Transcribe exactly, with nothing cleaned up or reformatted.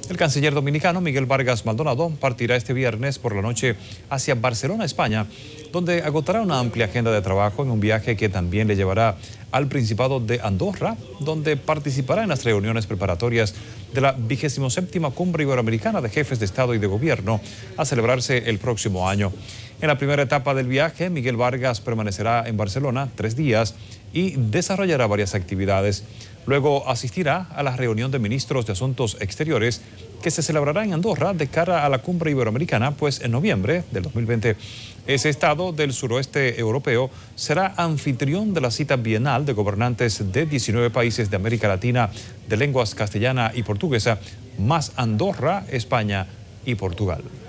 El canciller dominicano Miguel Vargas Maldonado partirá este viernes por la noche hacia Barcelona, España, donde agotará una amplia agenda de trabajo en un viaje que también le llevará al Principado de Andorra, donde participará en las reuniones preparatorias de la vigésima séptima Cumbre Iberoamericana de Jefes de Estado y de Gobierno, a celebrarse el próximo año. En la primera etapa del viaje, Miguel Vargas permanecerá en Barcelona tres días y desarrollará varias actividades. Luego asistirá a la reunión de ministros de Asuntos Exteriores que se celebrará en Andorra de cara a la Cumbre Iberoamericana, pues en noviembre del dos mil veinte ese estado del suroeste europeo será anfitrión de la cita bienal de gobernantes de diecinueve países de América Latina de lenguas castellana y portuguesa, más Andorra, España y Portugal.